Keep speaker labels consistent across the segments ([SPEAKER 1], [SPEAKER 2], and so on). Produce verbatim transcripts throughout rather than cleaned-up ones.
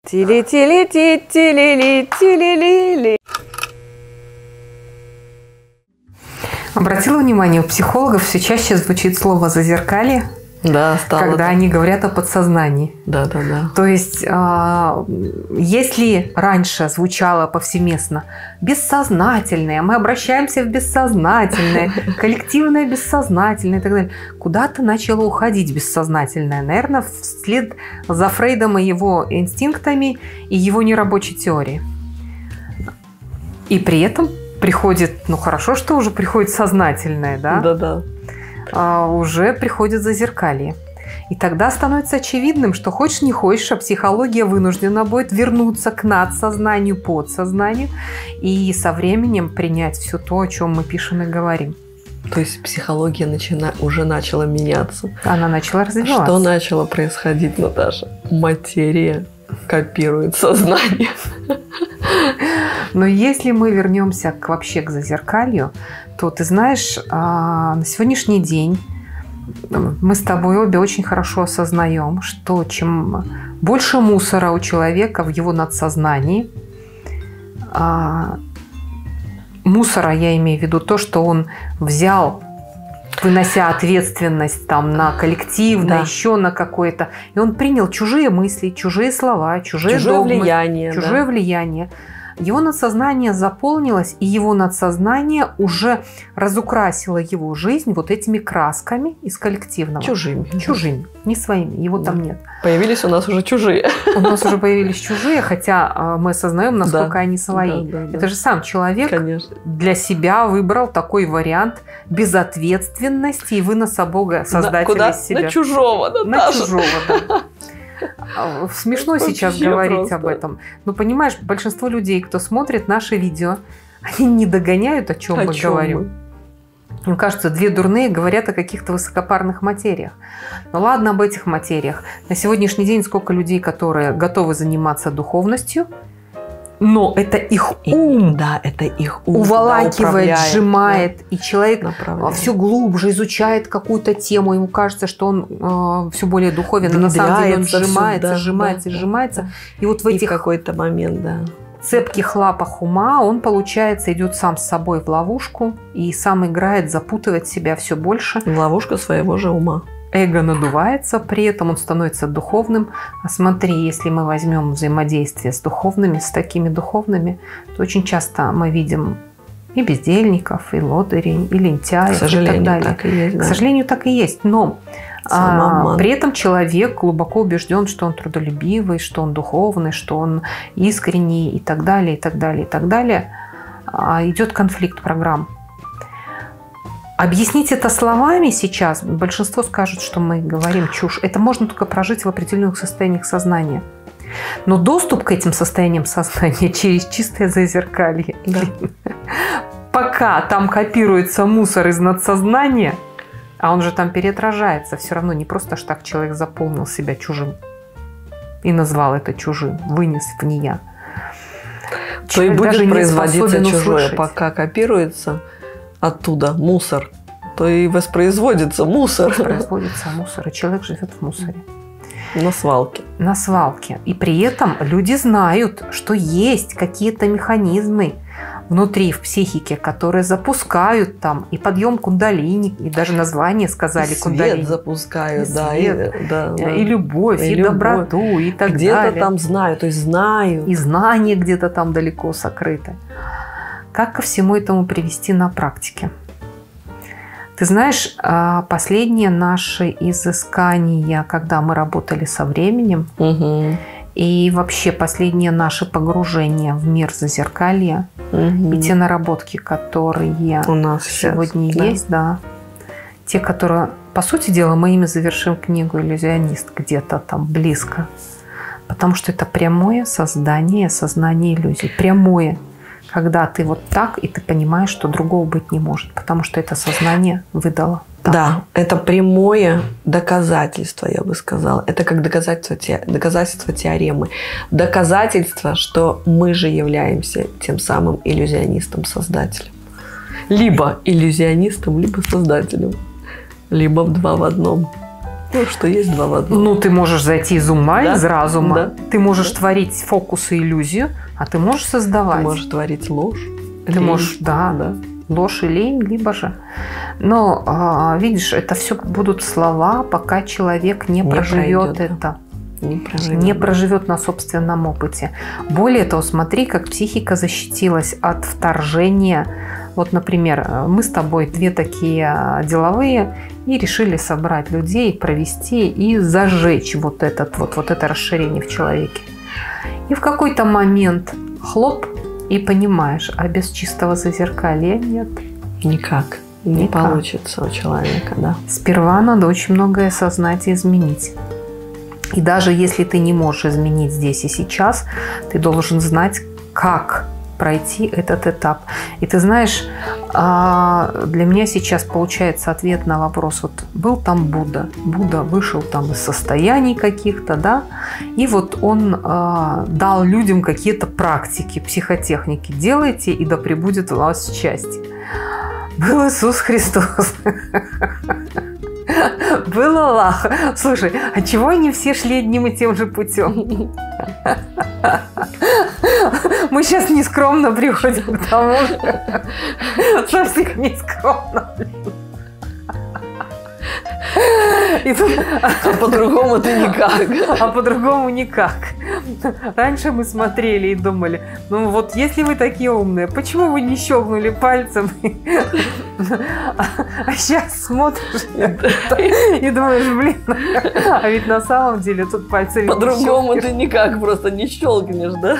[SPEAKER 1] Тили-тили-ти-тили-ли-тили-ли-ли. Обратила внимание, у психологов все чаще звучит слово «зазеркалье»,
[SPEAKER 2] да, стало
[SPEAKER 1] когда
[SPEAKER 2] так.
[SPEAKER 1] они говорят о подсознании.
[SPEAKER 2] Да, да, да.
[SPEAKER 1] То есть, э, если раньше звучало повсеместно бессознательное, мы обращаемся в бессознательное, коллективное бессознательное и так далее, куда-то начало уходить бессознательное. Наверное, вслед за Фрейдом и его инстинктами и его нерабочей теорией. И при этом приходит, ну хорошо, что уже приходит сознательное, да?
[SPEAKER 2] Да, да.
[SPEAKER 1] А, уже приходит зазеркалье. И тогда становится очевидным, что хочешь не хочешь, а психология вынуждена будет вернуться к надсознанию, подсознанию и со временем принять все то, о чем мы пишем и говорим.
[SPEAKER 2] То есть психология начина... уже начала меняться.
[SPEAKER 1] Она начала развиваться.
[SPEAKER 2] Что начало происходить, Наташа? Материя копирует сознание.
[SPEAKER 1] Но если мы вернемся к, вообще к зазеркалью, то ты знаешь, на сегодняшний день мы с тобой обе очень хорошо осознаем, что чем больше мусора у человека в его надсознании, мусора я имею в виду то, что он взял, вынося ответственность там на коллективное, да. еще на какое-то, и он принял чужие мысли, чужие слова, чужие
[SPEAKER 2] чужое
[SPEAKER 1] догмы,
[SPEAKER 2] влияние,
[SPEAKER 1] чужое
[SPEAKER 2] да.
[SPEAKER 1] влияние. Его надсознание заполнилось, и его надсознание уже разукрасило его жизнь вот этими красками из коллективного.
[SPEAKER 2] Чужими.
[SPEAKER 1] Чужими, не своими, его да. там нет.
[SPEAKER 2] Появились у нас уже чужие.
[SPEAKER 1] У нас уже появились чужие, хотя мы осознаем, насколько да. они свои.
[SPEAKER 2] Да, да, да.
[SPEAKER 1] Это же сам человек
[SPEAKER 2] Конечно.
[SPEAKER 1] для себя выбрал такой вариант безответственности и выноса Бога, создателя
[SPEAKER 2] Куда?
[SPEAKER 1] из себя.
[SPEAKER 2] На чужого, Наташа.
[SPEAKER 1] На чужого, да. Смешно вообще сейчас говорить просто. Об этом. Но понимаешь, большинство людей, кто смотрит наши видео, они не догоняют, о чем о мы чем говорим. Мы? Мне кажется, две дурные говорят о каких-то высокопарных материях. Ну ладно, об этих материях. На сегодняшний день сколько людей, которые готовы заниматься духовностью, но это их ум,
[SPEAKER 2] да, это их ум
[SPEAKER 1] уволакивает, сжимает, да. и человек
[SPEAKER 2] направляет.
[SPEAKER 1] Все глубже изучает какую-то тему, ему кажется, что он э, все более духовен, но на самом деле он сжимается,
[SPEAKER 2] сюда,
[SPEAKER 1] сжимается,
[SPEAKER 2] да,
[SPEAKER 1] сжимается.
[SPEAKER 2] Да.
[SPEAKER 1] И вот в
[SPEAKER 2] и
[SPEAKER 1] этих
[SPEAKER 2] в какой-то момент, да.
[SPEAKER 1] цепких лапах ума он, получается, идет сам с собой в ловушку и сам играет, запутывает себя все больше.
[SPEAKER 2] Ловушка своего же ума.
[SPEAKER 1] Эго надувается, при этом он становится духовным. А смотри, если мы возьмем взаимодействие с духовными, с такими духовными, то очень часто мы видим и бездельников, и лодырей, и лентяев,
[SPEAKER 2] К сожалению,
[SPEAKER 1] и так далее.
[SPEAKER 2] Так и есть, да.
[SPEAKER 1] К сожалению, так и есть. Но а, при этом человек глубоко убежден, что он трудолюбивый, что он духовный, что он искренний и так далее, и так далее, и так далее. А, идет конфликт программ. Объяснить это словами сейчас, большинство скажут, что мы говорим чушь. Это можно только прожить в определенных состояниях сознания. Но доступ к этим состояниям сознания через чистое зазеркалье.
[SPEAKER 2] Да.
[SPEAKER 1] Пока там копируется мусор из надсознания, а он же там переотражается, все равно не просто ж так человек заполнил себя чужим и назвал это чужим, вынес в нея.
[SPEAKER 2] То и будет производиться чужое, пока копируется оттуда мусор, то и воспроизводится мусор.
[SPEAKER 1] Воспроизводится мусор, и человек живет в мусоре.
[SPEAKER 2] На свалке.
[SPEAKER 1] На свалке. И при этом люди знают, что есть какие-то механизмы внутри, в психике, которые запускают там и подъем кундалини, и даже название сказали
[SPEAKER 2] и
[SPEAKER 1] кундалини.
[SPEAKER 2] Свет запускают,
[SPEAKER 1] и
[SPEAKER 2] да,
[SPEAKER 1] свет,
[SPEAKER 2] и, да, да.
[SPEAKER 1] и любовь, и, и любовь. Доброту, и так
[SPEAKER 2] где-то
[SPEAKER 1] далее.
[SPEAKER 2] Где-то там знаю, то есть знаю.
[SPEAKER 1] И знание где-то там далеко сокрыто. Как ко всему этому привести на практике? Ты знаешь, последние наши изыскания, когда мы работали со временем, угу. и вообще последние наши погружения в мир зазеркалья, угу. и те наработки, которые у нас сегодня сейчас, есть, да. да, те, которые, по сути дела, мы ими завершим книгу «Иллюзионист» где-то там близко, потому что это прямое создание сознания иллюзий, прямое. Когда ты вот так, и ты понимаешь, что другого быть не может, потому что это сознание выдало. Так.
[SPEAKER 2] Да, это прямое доказательство, я бы сказала. Это как доказательство, доказательство теоремы. Доказательство, что мы же являемся тем самым иллюзионистом-создателем. Либо иллюзионистом, либо создателем. Либо два в одном. Ну, что есть два в одном.
[SPEAKER 1] Ну, ты можешь зайти из ума, да? Из разума. Да. Ты можешь да. творить фокус и иллюзию, а ты можешь создавать.
[SPEAKER 2] Ты можешь творить ложь.
[SPEAKER 1] Ты лень. можешь, да, да. Ложь и лень, либо же. Но, видишь, это все будут слова, пока человек не, не проживет пройдет, это. Да. Не проживет. не проживет на собственном опыте. Более того, смотри, как психика защитилась от вторжения. Вот, например, мы с тобой две такие деловые и решили собрать людей, провести и зажечь вот, этот, вот, вот это расширение в человеке. И в какой-то момент хлоп, и понимаешь, а без чистого зазеркалья нет.
[SPEAKER 2] Никак. Не Никак. Получится у человека, да.
[SPEAKER 1] Сперва надо очень многое осознать и изменить. И даже если ты не можешь изменить здесь и сейчас, ты должен знать, как пройти этот этап. И ты знаешь, для меня сейчас получается ответ на вопрос. Вот был там Будда. Будда вышел там из состояний каких-то, да, и вот он дал людям какие-то практики, психотехники. Делайте, и да пребудет у вас счастье. Был Иисус Христос. Был Аллах. Слушай, а чего они все шли одним и тем же путем? Мы сейчас нескромно приходим к тому, что совсем нескромно. И тут...
[SPEAKER 2] А по-другому ты никак.
[SPEAKER 1] А по-другому никак. Раньше мы смотрели и думали, ну вот если вы такие умные, почему вы не щелкнули пальцем? А сейчас смотришь и думаешь, блин, а ведь на самом деле тут пальцем
[SPEAKER 2] по-другому ты никак просто не щелкнешь, да?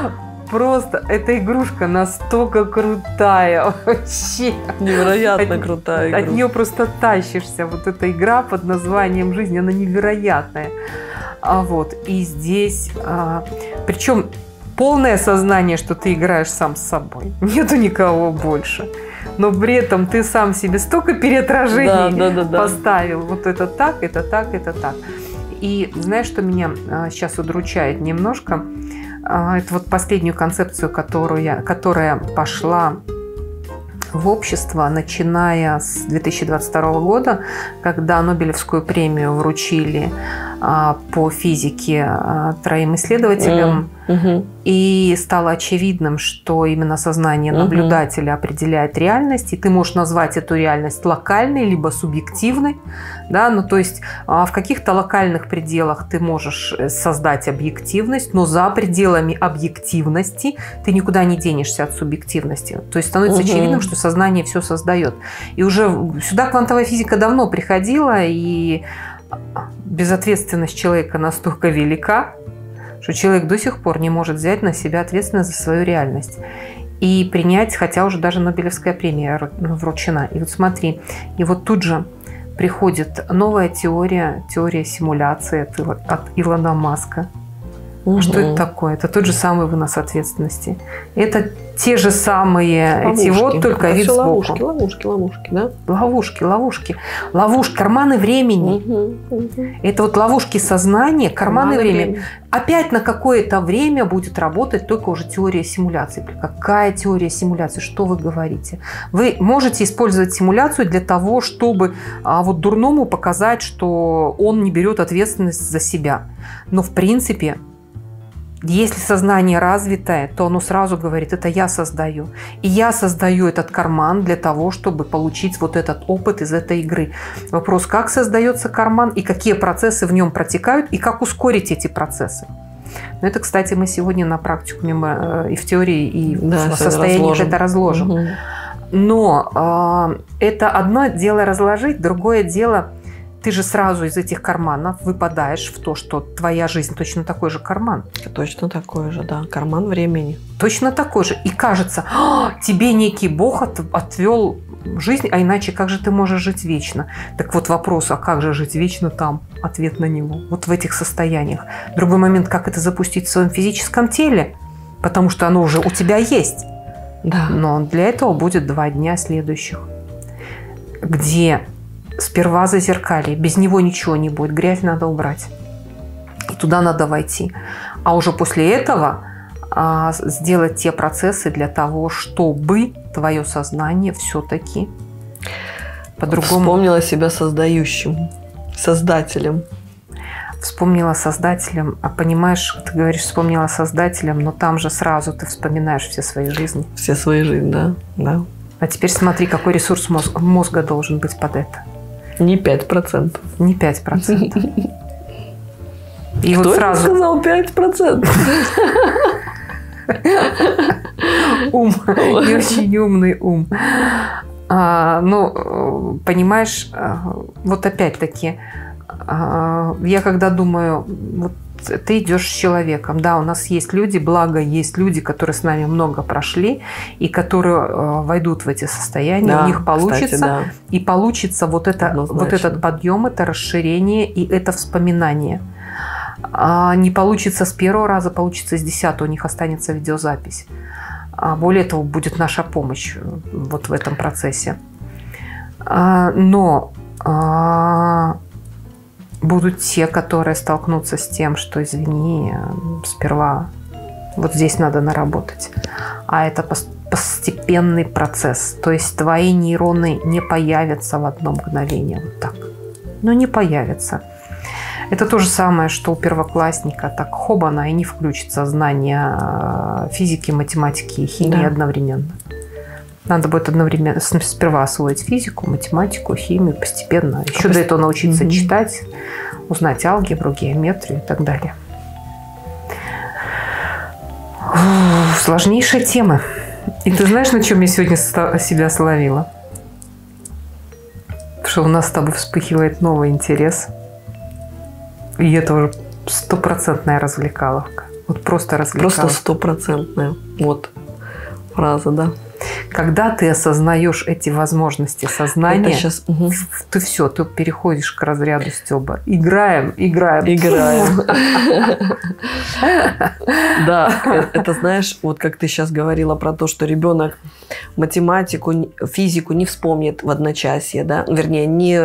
[SPEAKER 1] Просто эта игрушка настолько крутая, вообще.
[SPEAKER 2] Невероятно от, крутая игрушка.
[SPEAKER 1] От нее просто тащишься. Вот эта игра под названием «Жизнь», она невероятная. А вот, и здесь, а, причем полное сознание, что ты играешь сам с собой. Нету никого больше. Но при этом ты сам себе столько переотражений да, да, да, поставил. Да. Вот это так, это так, это так. И знаешь, что меня а, сейчас удручает немножко? Это вот последнюю концепцию, которую, которая пошла в общество, начиная с две тысячи двадцать второго года, когда Нобелевскую премию вручили по физике троим исследователям, mm-hmm. и стало очевидным, что именно сознание наблюдателя mm-hmm. определяет реальность, и ты можешь назвать эту реальность локальной либо субъективной, да, ну то есть в каких-то локальных пределах ты можешь создать объективность, но за пределами объективности ты никуда не денешься от субъективности. То есть становится mm-hmm. очевидным, что сознание все создает. И уже сюда квантовая физика давно приходила, и безответственность человека настолько велика, что человек до сих пор не может взять на себя ответственность за свою реальность и принять, хотя уже даже Нобелевская премия вручена. И вот смотри, и вот тут же приходит новая теория, теория симуляции от, от Илона Маска. Угу. Что это такое? Это тот же самый вынос ответственности. Это те же самые ловушки. Эти вот, только вид сбоку.
[SPEAKER 2] Ловушки, ловушки, ловушки, да?
[SPEAKER 1] Ловушки, ловушки. Ловушки, карманы времени.
[SPEAKER 2] Угу, угу.
[SPEAKER 1] Это вот ловушки сознания, карманы, карманы времени. времени. Опять на какое-то время будет работать только уже теория симуляции. Какая теория симуляции? Что вы говорите? Вы можете использовать симуляцию для того, чтобы а, вот дурному показать, что он не берет ответственность за себя. Но в принципе... Если сознание развитое, то оно сразу говорит, это я создаю. И я создаю этот карман для того, чтобы получить вот этот опыт из этой игры. Вопрос, как создается карман, и какие процессы в нем протекают, и как ускорить эти процессы. Но это, кстати, мы сегодня на практикуме и в теории, и да, в состоянии это разложим. Угу. Но э, это одно дело разложить, другое дело... Ты же сразу из этих карманов выпадаешь в то, что твоя жизнь точно такой же карман.
[SPEAKER 2] Точно такой же, да. Карман времени.
[SPEAKER 1] Точно такой же. И кажется, тебе некий Бог от, отвел жизнь, а иначе как же ты можешь жить вечно? Так вот вопрос, а как же жить вечно там? Ответ на него. Вот в этих состояниях. Другой момент, как это запустить в своем физическом теле? Потому что оно уже у тебя есть.
[SPEAKER 2] Да.
[SPEAKER 1] Но для этого будет два дня следующих, где... Сперва зазеркалье, без него ничего не будет, грязь надо убрать. И туда надо войти. А уже после этого а, сделать те процессы для того, чтобы твое сознание все-таки по-другому...
[SPEAKER 2] Вспомнила себя создающим. Создателем.
[SPEAKER 1] Вспомнила Создателем. А понимаешь, ты говоришь, вспомнила Создателем, но там же сразу ты вспоминаешь все свои жизни.
[SPEAKER 2] Все свои жизни, да. да.
[SPEAKER 1] А теперь смотри, какой ресурс мозга, мозга должен быть под это.
[SPEAKER 2] Не пять процентов.
[SPEAKER 1] Не пять процентов. И
[SPEAKER 2] Кто
[SPEAKER 1] вот сразу...
[SPEAKER 2] это сказал пять процентов?
[SPEAKER 1] Ум. Не очень умный ум. А, ну, понимаешь, вот опять-таки, я когда думаю, вот ты идешь с человеком, да, у нас есть люди, благо есть люди, которые с нами много прошли и которые войдут в эти состояния, да, у них получится, кстати, да. И получится вот, это, вот этот подъем, это расширение и это вспоминание. А не получится с первого раза, получится с десятого, у них останется видеозапись. А более того, будет наша помощь вот в этом процессе. А, но а, будут те, которые столкнутся с тем, что, извини, сперва вот здесь надо наработать. А это постепенный процесс. То есть твои нейроны не появятся в одно мгновение. Вот так. Но не появятся. Это то же самое, что у первоклассника. Так хобана и не включится знание физики, математики и химии, да, одновременно. Надо будет одновременно сперва освоить физику, математику, химию постепенно. Еще а до этого научиться угу. читать, узнать алгебру, геометрию и так далее. Ух, сложнейшая тема. И ты знаешь, на чем я сегодня себя словила? Что у нас с тобой вспыхивает новый интерес. И это уже стопроцентная развлекаловка. Вот просто развлекаловка.
[SPEAKER 2] Просто стопроцентная. Вот фраза, да.
[SPEAKER 1] Когда ты осознаешь эти возможности сознания,
[SPEAKER 2] сейчас, угу.
[SPEAKER 1] ты все, ты переходишь к разряду Стёба. Играем, играем.
[SPEAKER 2] Играем. Да, это знаешь, вот как ты сейчас говорила про то, что ребенок математику, физику не вспомнит в одночасье, да, вернее, не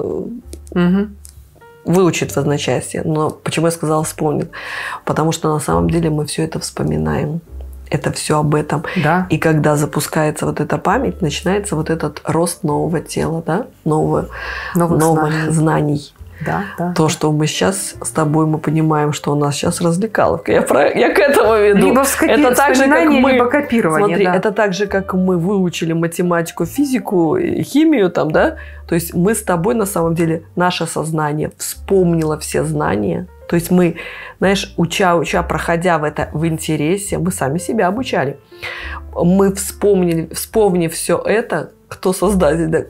[SPEAKER 2] выучит в одночасье. Но почему я сказала вспомнит? Потому что на самом деле мы все это вспоминаем. Это все об этом.
[SPEAKER 1] Да.
[SPEAKER 2] И когда запускается вот эта память, начинается вот этот рост нового тела, да? нового, новых, новых знаний. знаний.
[SPEAKER 1] Да, да,
[SPEAKER 2] То,
[SPEAKER 1] да.
[SPEAKER 2] что мы сейчас с тобой, мы понимаем, что у нас сейчас развлекаловка. Я, про, я к этому веду.
[SPEAKER 1] Либо вскопи...
[SPEAKER 2] это так же, как мы,
[SPEAKER 1] либо копирование.
[SPEAKER 2] Смотри,
[SPEAKER 1] да.
[SPEAKER 2] это так же, как мы выучили математику, физику, химию там, да? То есть мы с тобой, на самом деле, наше сознание вспомнило все знания. То есть мы, знаешь, уча, уча, проходя в это в интересе, мы сами себя обучали. Мы вспомнили, вспомнив все это, кто создатель, да,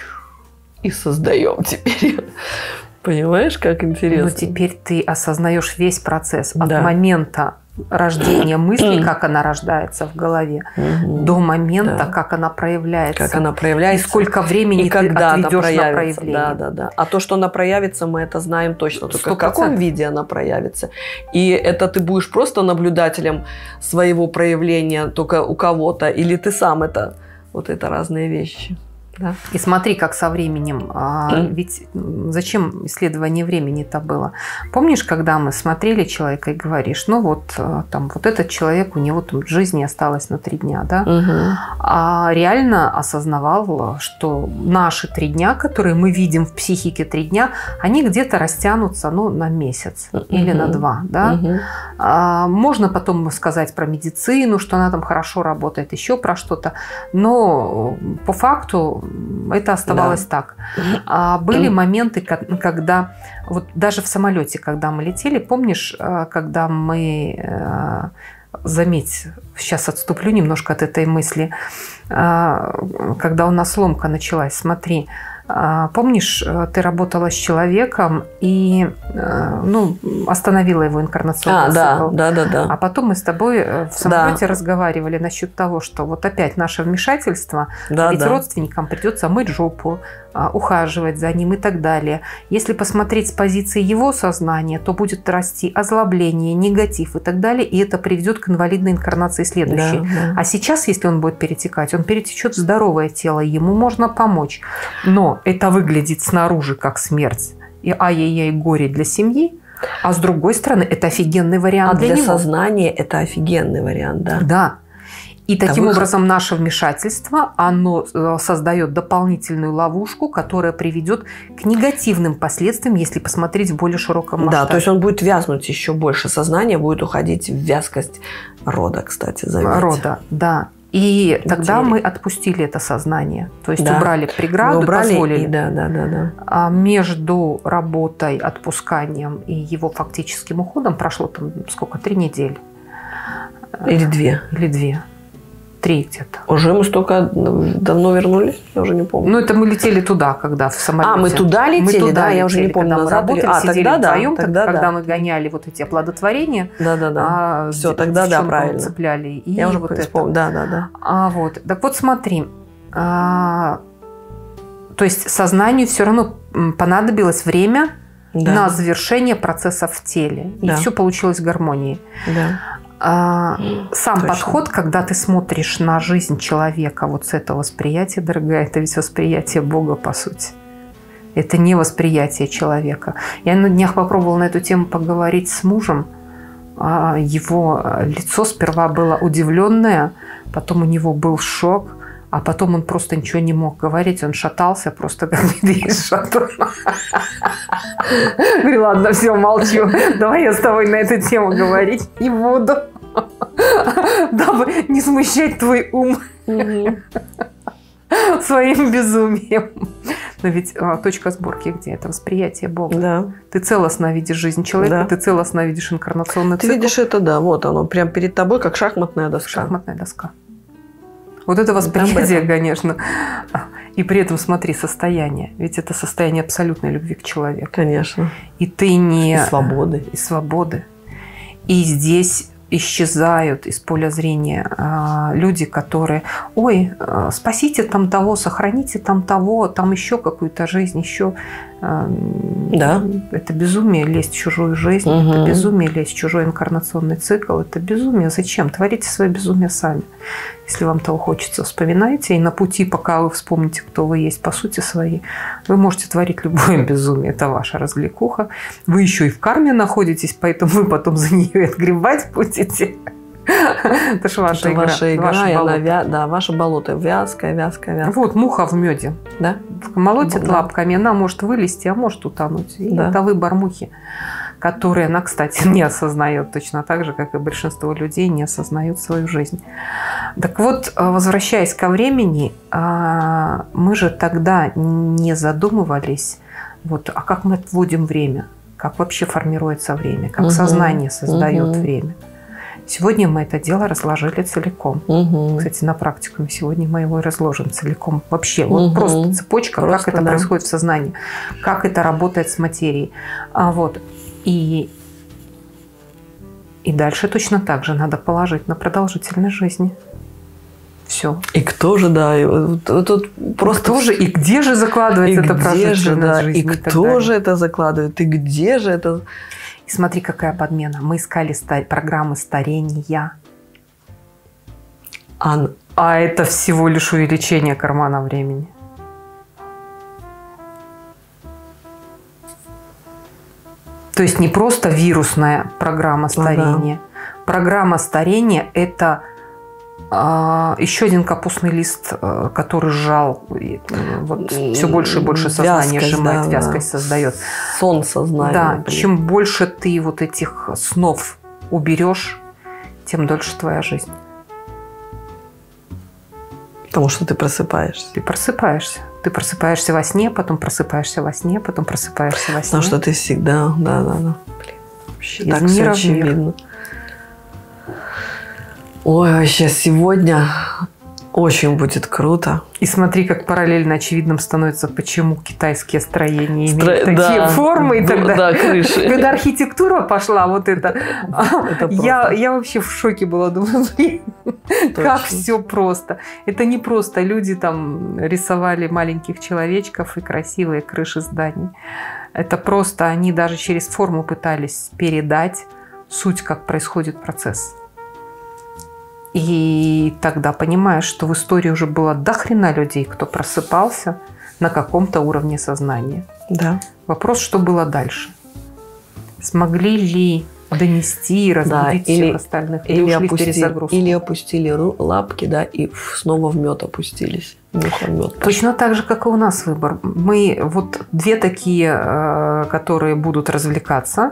[SPEAKER 2] и создаем теперь. Понимаешь, как интересно?
[SPEAKER 1] Но теперь ты осознаешь весь процесс от
[SPEAKER 2] да.
[SPEAKER 1] момента рождения мысли, как она рождается в голове, угу. до момента, да. как она проявляется.
[SPEAKER 2] Как она проявляется.
[SPEAKER 1] И сколько времени
[SPEAKER 2] и
[SPEAKER 1] ты
[SPEAKER 2] когда
[SPEAKER 1] отведешь
[SPEAKER 2] она проявится.
[SPEAKER 1] на проявление.
[SPEAKER 2] Да, да, да. А то, что она проявится, мы это знаем точно. Только в каком виде она проявится. И это ты будешь просто наблюдателем своего проявления только у кого-то, или ты сам это. Вот это разные вещи. Да.
[SPEAKER 1] И смотри, как со временем. Mm. Ведь зачем исследование времени-то было? Помнишь, когда мы смотрели человека и говоришь, ну вот, там, вот этот человек, у него там жизни осталось на три дня, да? Mm-hmm. А реально осознавал, что наши три дня, которые мы видим в психике три дня, они где-то растянутся, ну, на месяц mm-hmm. или на два, да? Mm-hmm. А, можно потом сказать про медицину, что она там хорошо работает, еще про что-то, но по факту это оставалось да. так. А были моменты, когда вот даже в самолете, когда мы летели, помнишь, когда мы, заметь, сейчас отступлю немножко от этой мысли, когда у нас ломка началась, смотри, помнишь, ты работала с человеком и ну, остановила его инкарнационный
[SPEAKER 2] а,
[SPEAKER 1] цикл.
[SPEAKER 2] Да, да, да, да.
[SPEAKER 1] А потом мы с тобой в самолете да. разговаривали насчет того, что вот опять наше вмешательство, да, ведь да. родственникам придется мыть жопу, ухаживать за ним и так далее. Если посмотреть с позиции его сознания, то будет расти озлобление, негатив и так далее, и это приведет к инвалидной инкарнации следующей. Да, да. А сейчас, если он будет перетекать, он перетечет в здоровое тело, ему можно помочь. Но это выглядит снаружи как смерть и ай-яй-яй горе для семьи, а с другой стороны это офигенный вариант
[SPEAKER 2] а
[SPEAKER 1] для,
[SPEAKER 2] для
[SPEAKER 1] него.
[SPEAKER 2] сознания это офигенный вариант, да.
[SPEAKER 1] Да. И таким
[SPEAKER 2] выход.
[SPEAKER 1] образом наше вмешательство, оно создает дополнительную ловушку, которая приведет к негативным последствиям, если посмотреть в более широком масштабе.
[SPEAKER 2] Да, то есть он будет вязнуть еще больше, сознание будет уходить в вязкость рода, кстати, заметьте.
[SPEAKER 1] Рода, да. И
[SPEAKER 2] Материи.
[SPEAKER 1] тогда мы отпустили это сознание, то есть
[SPEAKER 2] Да.
[SPEAKER 1] убрали преграду,
[SPEAKER 2] убрали,
[SPEAKER 1] позволили.
[SPEAKER 2] И, да, да, да, да.
[SPEAKER 1] А между работой, отпусканием и его фактическим уходом прошло там сколько, три недели.
[SPEAKER 2] Или две.
[SPEAKER 1] Или две. Три где-то.
[SPEAKER 2] Уже мы столько давно вернулись? Я уже не помню.
[SPEAKER 1] Ну, это мы летели туда, когда в самолете.
[SPEAKER 2] А, мы туда летели,
[SPEAKER 1] Мы туда
[SPEAKER 2] да?
[SPEAKER 1] летели,
[SPEAKER 2] Я уже не помню.
[SPEAKER 1] когда мы
[SPEAKER 2] назад
[SPEAKER 1] работали,
[SPEAKER 2] или- а,
[SPEAKER 1] сидели
[SPEAKER 2] тогда да,
[SPEAKER 1] вдвоем,
[SPEAKER 2] тогда
[SPEAKER 1] когда
[SPEAKER 2] да.
[SPEAKER 1] мы гоняли вот эти оплодотворения.
[SPEAKER 2] Да, да, да.
[SPEAKER 1] А,
[SPEAKER 2] Все,
[SPEAKER 1] с-
[SPEAKER 2] тогда да,
[SPEAKER 1] девчонку
[SPEAKER 2] правильно.
[SPEAKER 1] цепляли. И
[SPEAKER 2] Я уже
[SPEAKER 1] вот это.
[SPEAKER 2] вспомнила. Да, да, да.
[SPEAKER 1] А, вот. Так вот, смотри. А, то есть сознанию все равно м, понадобилось время
[SPEAKER 2] Да.
[SPEAKER 1] на завершение процесса в теле. И
[SPEAKER 2] Да.
[SPEAKER 1] все получилось в гармонии.
[SPEAKER 2] Да.
[SPEAKER 1] А, сам
[SPEAKER 2] Точно.
[SPEAKER 1] подход, когда ты смотришь на жизнь человека вот с этого восприятия, дорогая, это ведь восприятие Бога, по сути. Это не восприятие человека. Я на днях попробовала на эту тему поговорить с мужем. А, Его лицо сперва было удивленное, потом у него был шок, а потом он просто ничего не мог говорить. Он шатался, просто как медведь шатун. Говорю, ладно, все, молчу. Давай я с тобой на эту тему говорить не буду. Дабы не смущать твой ум
[SPEAKER 2] Мгм.
[SPEAKER 1] своим безумием. Но ведь а, точка сборки где? Это восприятие Бога.
[SPEAKER 2] Да.
[SPEAKER 1] Ты целостно видишь жизнь человека,
[SPEAKER 2] Да.
[SPEAKER 1] ты целостно видишь инкарнационный
[SPEAKER 2] Ты
[SPEAKER 1] цикл.
[SPEAKER 2] видишь это, да, вот оно, прям перед тобой, как шахматная доска.
[SPEAKER 1] Шахматная доска. Вот это восприятие, конечно. И при этом смотри, состояние. Ведь это состояние абсолютной любви к человеку.
[SPEAKER 2] Конечно.
[SPEAKER 1] И ты не...
[SPEAKER 2] И свободы.
[SPEAKER 1] И свободы. И здесь исчезают из поля зрения а, люди, которые, ой, а, спасите там того, сохраните там того, там еще какую-то жизнь, еще... а,
[SPEAKER 2] Да.
[SPEAKER 1] Это безумие лезть в чужую жизнь,
[SPEAKER 2] Угу.
[SPEAKER 1] это безумие лезть в чужой инкарнационный цикл, это безумие. Зачем? Творите свое безумие сами. Если вам того хочется, вспоминайте, и на пути, пока вы вспомните, кто вы есть по сути своей, вы можете творить любое безумие. Это ваша развлекуха. Вы еще и в карме находитесь, поэтому вы потом за нее отгребать будете. Это же ваша
[SPEAKER 2] Это
[SPEAKER 1] игра.
[SPEAKER 2] ваша игра,
[SPEAKER 1] ваше
[SPEAKER 2] и она
[SPEAKER 1] болото.
[SPEAKER 2] вя... да, ваше болото вязкое, вязкое, вязкое.
[SPEAKER 1] Вот муха в меде.
[SPEAKER 2] Да?
[SPEAKER 1] Молотит
[SPEAKER 2] Да.
[SPEAKER 1] лапками, она может вылезти, а может утонуть. И
[SPEAKER 2] Да.
[SPEAKER 1] это выбор мухи, который она, кстати, не осознает точно так же, как и большинство людей не осознают свою жизнь. Так вот, возвращаясь ко времени, мы же тогда не задумывались, вот, а как мы отводим время, как вообще формируется время, как
[SPEAKER 2] Мгм.
[SPEAKER 1] сознание создает
[SPEAKER 2] Мгм.
[SPEAKER 1] время. Сегодня мы это дело разложили целиком.
[SPEAKER 2] Угу.
[SPEAKER 1] Кстати, на практикуме сегодня мы его и разложим целиком. Вообще, вот
[SPEAKER 2] Мгм.
[SPEAKER 1] просто цепочка,
[SPEAKER 2] Просто,
[SPEAKER 1] как это
[SPEAKER 2] да.
[SPEAKER 1] происходит в сознании, как это работает с материей. А вот. И, и дальше точно так же надо положить на продолжительность жизни. Все.
[SPEAKER 2] И кто же, да, и вот тут просто...
[SPEAKER 1] Кто же и где же
[SPEAKER 2] и
[SPEAKER 1] закладывается эта
[SPEAKER 2] где же,
[SPEAKER 1] продолжительность
[SPEAKER 2] да,
[SPEAKER 1] жизни?
[SPEAKER 2] и
[SPEAKER 1] так
[SPEAKER 2] кто
[SPEAKER 1] далее.
[SPEAKER 2] же это закладывает, и где же это...
[SPEAKER 1] И смотри, какая подмена. Мы искали ста- программы старения.
[SPEAKER 2] А,
[SPEAKER 1] А это всего лишь увеличение кармана времени. То есть не просто вирусная программа старения. Программа старения – это а, еще один капустный лист, а, который сжал, и, э, вот, все больше и больше сознание
[SPEAKER 2] Вязкость,
[SPEAKER 1] сжимает,
[SPEAKER 2] да,
[SPEAKER 1] вязкость
[SPEAKER 2] да.
[SPEAKER 1] создает.
[SPEAKER 2] сон сознания.
[SPEAKER 1] Да,
[SPEAKER 2] например.
[SPEAKER 1] чем больше ты вот этих снов уберешь, тем дольше твоя жизнь.
[SPEAKER 2] Потому что ты просыпаешься.
[SPEAKER 1] Ты просыпаешься. Ты просыпаешься во сне, потом просыпаешься во сне, потом просыпаешься во сне.
[SPEAKER 2] Потому что ты всегда... Да, да, да. Блин, вообще
[SPEAKER 1] Из
[SPEAKER 2] так
[SPEAKER 1] мира
[SPEAKER 2] все
[SPEAKER 1] в мир.
[SPEAKER 2] очевидно. Ой, вообще сегодня очень будет круто.
[SPEAKER 1] И смотри, как параллельно очевидным становится, почему китайские строения имеют
[SPEAKER 2] Стро-
[SPEAKER 1] такие
[SPEAKER 2] да,
[SPEAKER 1] формы и так
[SPEAKER 2] да,
[SPEAKER 1] далее.
[SPEAKER 2] крыши.
[SPEAKER 1] Когда архитектура пошла, вот это,
[SPEAKER 2] Это
[SPEAKER 1] я,
[SPEAKER 2] просто.
[SPEAKER 1] я вообще в шоке была, думаю, блин, как
[SPEAKER 2] Точно.
[SPEAKER 1] все просто. Это не просто люди там рисовали маленьких человечков и красивые крыши зданий. Это просто они даже через форму пытались передать суть, как происходит процесс. И тогда понимаешь, что в истории уже было дохрена людей, кто просыпался на каком-то уровне сознания.
[SPEAKER 2] Да.
[SPEAKER 1] Вопрос, что было дальше. Смогли ли донести, разбудить
[SPEAKER 2] да, или,
[SPEAKER 1] всех остальных.
[SPEAKER 2] Или,
[SPEAKER 1] опустили,
[SPEAKER 2] или опустили лапки, да, и снова в мед опустились. Муха, мед.
[SPEAKER 1] Точно так же, как и у нас выбор. Мы вот две такие, которые будут развлекаться,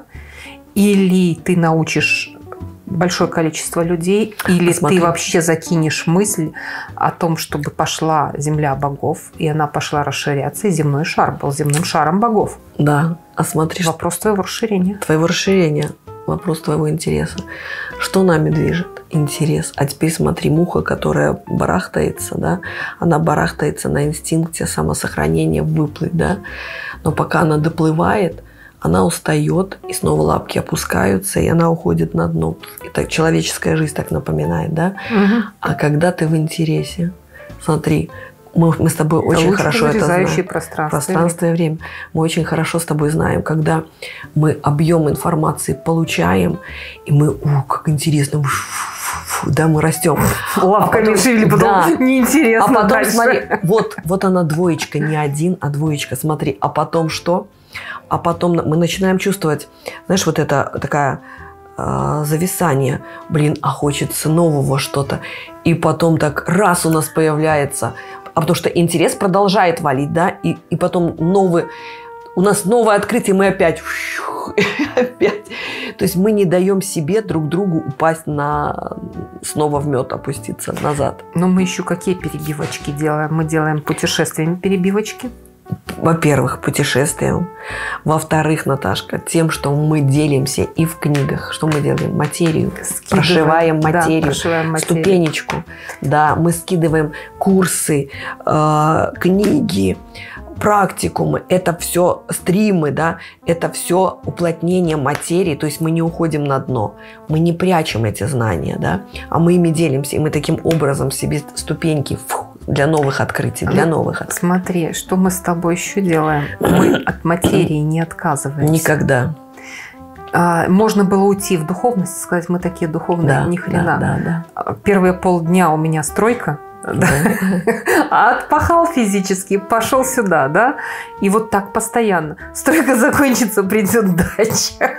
[SPEAKER 1] или ты научишь большое количество людей, или
[SPEAKER 2] Посмотри.
[SPEAKER 1] ты вообще закинешь мысль о том, чтобы пошла земля богов, и она пошла расширяться, и земной шар был земным шаром богов.
[SPEAKER 2] Да, а смотри,
[SPEAKER 1] вопрос твоего расширения.
[SPEAKER 2] Твоего расширения, вопрос твоего интереса. Что нами движет? Интерес. А теперь смотри, муха, которая барахтается, да, она барахтается на инстинкте самосохранения, выплыть, да, но пока она доплывает, она устает, и снова лапки опускаются, и она уходит на дно. Это человеческая жизнь так напоминает, да?
[SPEAKER 1] Угу.
[SPEAKER 2] А когда ты в интересе, смотри, мы, мы с тобой очень
[SPEAKER 1] Луч,
[SPEAKER 2] хорошо это знаем.
[SPEAKER 1] Пространство,
[SPEAKER 2] пространство и время. Мы очень хорошо с тобой знаем, когда мы объем информации получаем, и мы, о, как интересно, да, мы растем.
[SPEAKER 1] Лапками шевели, потом да. неинтересно.
[SPEAKER 2] А потом,
[SPEAKER 1] дальше.
[SPEAKER 2] смотри, вот, вот она двоечка, не один, а двоечка, смотри. А потом что? А потом мы начинаем чувствовать, знаешь, вот это такая э, зависание. Блин, а хочется нового что-то. И потом так раз у нас появляется, а потому что интерес продолжает валить, да, и, и потом новый, у нас новое открытие, мы опять, опять. То есть мы не даем себе друг другу упасть на, снова в мед, опуститься назад.
[SPEAKER 1] Но мы еще какие перебивочки делаем? Мы делаем путешествиями перебивочки.
[SPEAKER 2] Во-первых, путешествием. Во-вторых, Наташка, тем, что мы делимся и в книгах. Что мы делаем? Материю.
[SPEAKER 1] Скидываем.
[SPEAKER 2] Прошиваем материю.
[SPEAKER 1] Да, прошиваем материю.
[SPEAKER 2] Ступенечку. Да, мы скидываем курсы, э, книги, практикумы. Это все стримы, да, это все уплотнение материи. То есть мы не уходим на дно. Мы не прячем эти знания, да, а мы ими делимся. И мы таким образом себе ступеньки фу, для новых открытий, для новых открытий.
[SPEAKER 1] Смотри, что мы с тобой еще делаем. Мы от материи не отказываемся.
[SPEAKER 2] Никогда.
[SPEAKER 1] А, можно было уйти в духовность, сказать, мы такие духовные,
[SPEAKER 2] да,
[SPEAKER 1] ни хрена.
[SPEAKER 2] Да, да, да.
[SPEAKER 1] Первые полдня у меня стройка. Да. А отпахал физически, пошел сюда, да? И вот так постоянно. Стройка закончится, придет дача.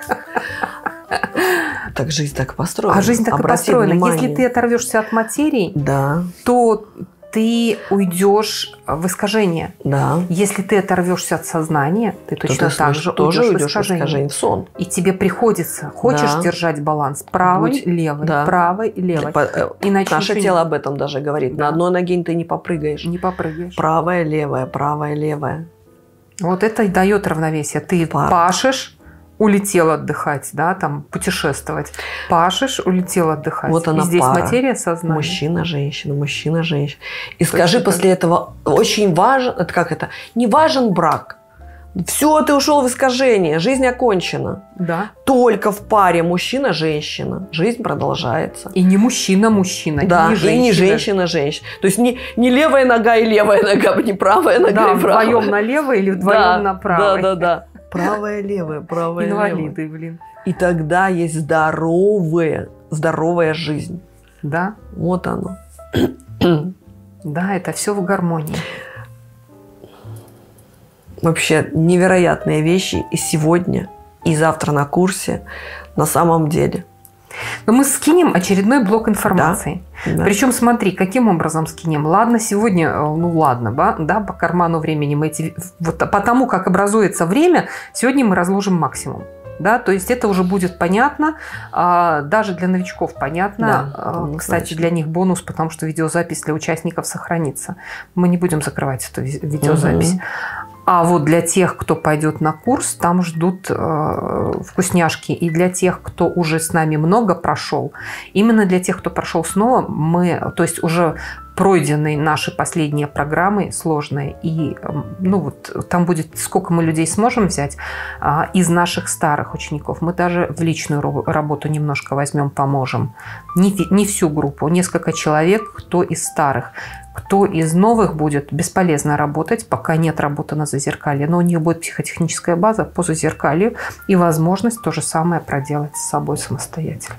[SPEAKER 2] Так жизнь так построена.
[SPEAKER 1] А жизнь так
[SPEAKER 2] Обрати
[SPEAKER 1] и построена.
[SPEAKER 2] внимание.
[SPEAKER 1] Если ты оторвешься от материи,
[SPEAKER 2] да.
[SPEAKER 1] то ты уйдешь в искажение.
[SPEAKER 2] Да.
[SPEAKER 1] Если ты оторвешься от сознания, ты
[SPEAKER 2] то
[SPEAKER 1] точно
[SPEAKER 2] ты
[SPEAKER 1] так же
[SPEAKER 2] тоже
[SPEAKER 1] уйдешь,
[SPEAKER 2] уйдешь в искажение. в искажение, в сон.
[SPEAKER 1] И тебе приходится, хочешь
[SPEAKER 2] да.
[SPEAKER 1] держать баланс правой,
[SPEAKER 2] Будь,
[SPEAKER 1] левой,
[SPEAKER 2] да.
[SPEAKER 1] правой, левой.
[SPEAKER 2] По,
[SPEAKER 1] Иначе
[SPEAKER 2] наше тело об этом даже говорит. Да. На одной ноге ты не попрыгаешь.
[SPEAKER 1] Не попрыгаешь.
[SPEAKER 2] Правая, левая, правая, левая.
[SPEAKER 1] Вот это и дает равновесие. Ты Пар. пашешь, улетел отдыхать, да, там путешествовать. Пашешь, улетел отдыхать.
[SPEAKER 2] Вот она
[SPEAKER 1] и здесь
[SPEAKER 2] пара.
[SPEAKER 1] материя сознания.
[SPEAKER 2] Мужчина, женщина, мужчина, женщина. И Точно скажи так. после этого, очень важен, это как это, не важен брак. Все, ты ушел в искажение, жизнь окончена.
[SPEAKER 1] Да.
[SPEAKER 2] Только в паре мужчина-женщина. Жизнь продолжается.
[SPEAKER 1] И не мужчина-мужчина,
[SPEAKER 2] да,
[SPEAKER 1] и не женщина.
[SPEAKER 2] И не женщина-женщина. То есть не, не левая нога и левая нога, не правая нога
[SPEAKER 1] да,
[SPEAKER 2] и правая.
[SPEAKER 1] вдвоем налево или вдвоем
[SPEAKER 2] да,
[SPEAKER 1] направо.
[SPEAKER 2] Да, да, да. Правая, левая, правая,
[SPEAKER 1] Инвалиды,
[SPEAKER 2] левая.
[SPEAKER 1] блин.
[SPEAKER 2] И тогда есть здоровая, здоровая жизнь.
[SPEAKER 1] Да.
[SPEAKER 2] Вот оно.
[SPEAKER 1] Да, это все в гармонии.
[SPEAKER 2] Вообще невероятные вещи и сегодня, и завтра на курсе на самом деле.
[SPEAKER 1] Но мы скинем очередной блок информации.
[SPEAKER 2] Да, да.
[SPEAKER 1] Причем смотри, каким образом скинем. Ладно, сегодня, ну ладно, да, по карману времени мы эти... Вот потому как образуется время, сегодня мы разложим максимум. Да, то есть это уже будет понятно, даже для новичков понятно. Да, кстати, для них бонус, потому что видеозапись для участников сохранится. Мы не будем закрывать эту видеозапись. Угу. А вот для тех, кто пойдет на курс, там ждут э, вкусняшки. И для тех, кто уже с нами много прошел, именно для тех, кто прошел снова, мы, то есть уже пройдены наши последние программы сложные, и ну вот там будет, сколько мы людей сможем взять а, из наших старых учеников. Мы даже в личную работу немножко возьмем, поможем. Не, не всю группу, несколько человек, кто из старых. Кто из новых будет бесполезно работать, пока нет работы на зазеркалье, но у них будет психотехническая база по зазеркалью и возможность то же самое проделать с собой самостоятельно.